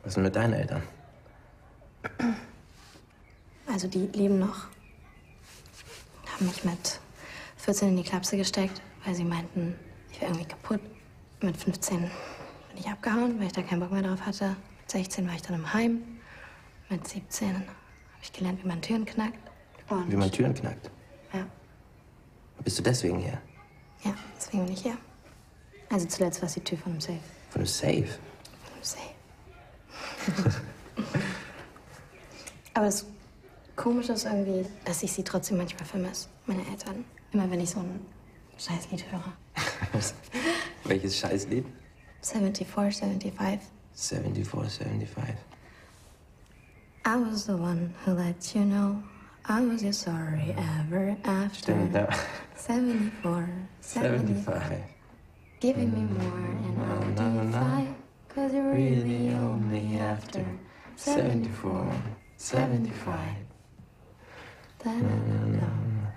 Was ist denn mit deinen Eltern? Also die leben noch. Haben mich mit 14 in die Klapse gesteckt, weil sie meinten, ich wäre irgendwie kaputt. Mit 15 bin ich abgehauen, weil ich da keinen Bock mehr drauf hatte. Mit 16 war ich dann im Heim. Mit 17 habe ich gelernt, wie man Türen knackt. Und Wie man Türen knackt? ja. Bist du deswegen hier? Ja, deswegen bin ich hier. Also zuletzt war es die Tür von einem Safe. Von einem Safe? Von einem Safe. Aber das Komische ist irgendwie, dass ich sie trotzdem manchmal vermisse, meine Eltern. Immer wenn ich so ein Scheißlied höre. Welches Scheißlied? 74, 75. 74, 75. I was the one who let you know I was your sorry ever after. Stimmt, ja. 74, 75. Giving me more and I'll defy. Cause you really owe me after 74, 75. Da-da-da-da.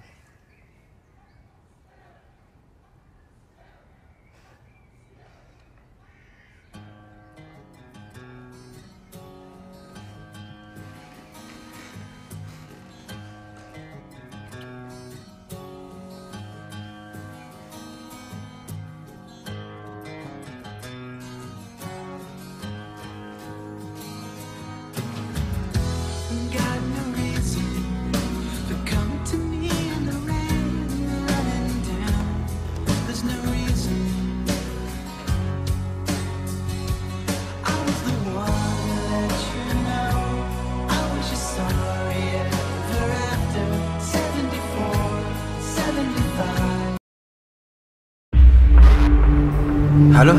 Hallo?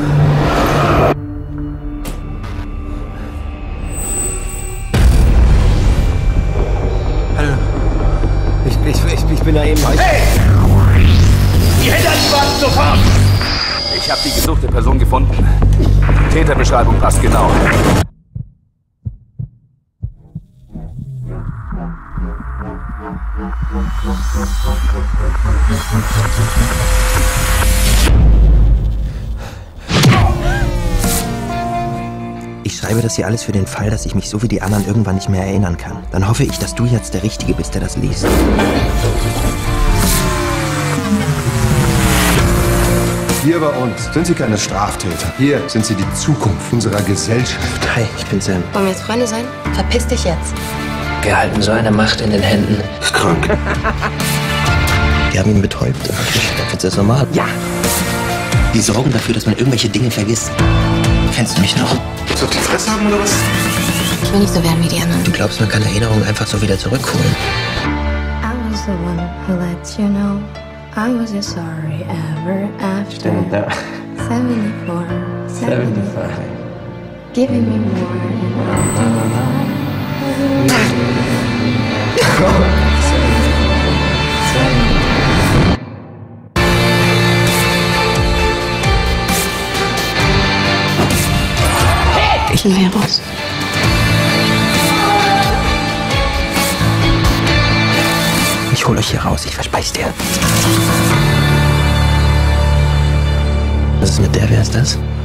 Hallo? Ich bin da eben... Hey! Die Hände an die Wand, sofort! Ich habe die gesuchte Person gefunden. Täterbeschreibung passt genau. Ich schreibe das hier alles für den Fall, dass ich mich so wie die anderen irgendwann nicht mehr erinnern kann. Dann hoffe ich, dass du jetzt der Richtige bist, der das liest. Hier bei uns sind Sie keine Straftäter. Hier sind Sie die Zukunft unserer Gesellschaft. Hi, ich bin Sam. Wollen wir jetzt Freunde sein? Verpiss dich jetzt. Wir halten so eine Macht in den Händen. Ist krank. Die haben ihn betäubt. Findest du das normal? Ja. Die sorgen dafür, dass man irgendwelche Dinge vergisst. Kennst du mich noch? Willst du auf die Fresse haben oder was? Ich will nicht so werden wie die anderen. Du glaubst, man kann Erinnerungen einfach so wieder zurückholen? I was the one who let you know I was your sorry ever after. Stimmt, ja. 74, 75. Giving me more and ich will hier raus. Ich hol euch hier raus, ich verspreche dir. Was ist mit der, wer ist das?